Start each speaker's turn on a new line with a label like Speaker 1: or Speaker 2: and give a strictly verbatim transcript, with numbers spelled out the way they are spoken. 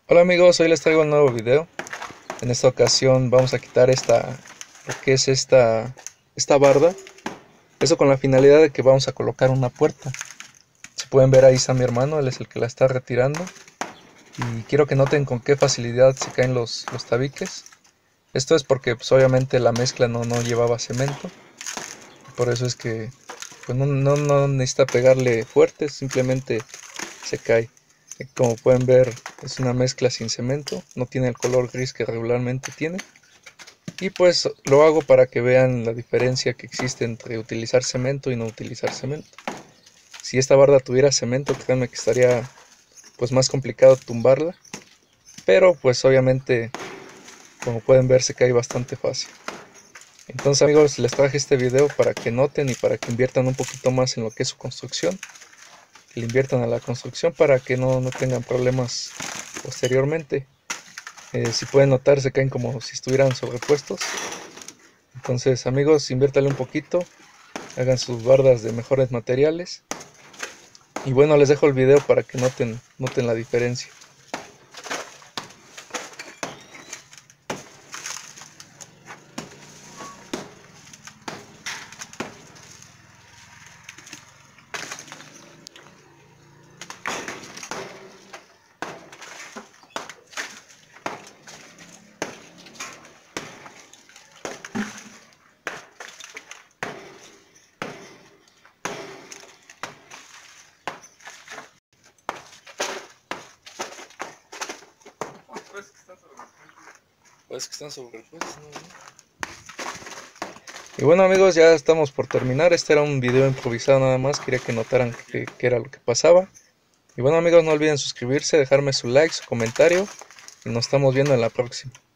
Speaker 1: Hola amigos, hoy les traigo un nuevo video. En esta ocasión vamos a quitar esta, lo que es esta, esta barda. Eso con la finalidad de que vamos a colocar una puerta. Si pueden ver, ahí está mi hermano, él es el que la está retirando. Y quiero que noten con qué facilidad se caen los, los tabiques. Esto es porque pues, obviamente la mezcla no, no llevaba cemento. Por eso es que pues, no, no, no necesita pegarle fuerte, simplemente se cae. Como pueden ver, es una mezcla sin cemento, no tiene el color gris que regularmente tiene. Y pues lo hago para que vean la diferencia que existe entre utilizar cemento y no utilizar cemento. Si esta barda tuviera cemento, créanme que estaría pues más complicado tumbarla, pero pues obviamente, como pueden ver, se cae bastante fácil. Entonces amigos, les traje este video para que noten y para que inviertan un poquito más en lo que es su construcción. Que le inviertan a la construcción para que no, no tengan problemas posteriormente. Eh, si pueden notar, se caen como si estuvieran sobrepuestos. Entonces amigos, inviértale un poquito, hagan sus bardas de mejores materiales. Y bueno, les dejo el video para que noten, noten la diferencia. Pues que están sobrepuestos, ¿no? Y bueno amigos, ya estamos por terminar. Este era un video improvisado nada más, quería que notaran qué era lo que pasaba. Y bueno amigos, no olviden suscribirse, dejarme su like, su comentario, y nos estamos viendo en la próxima.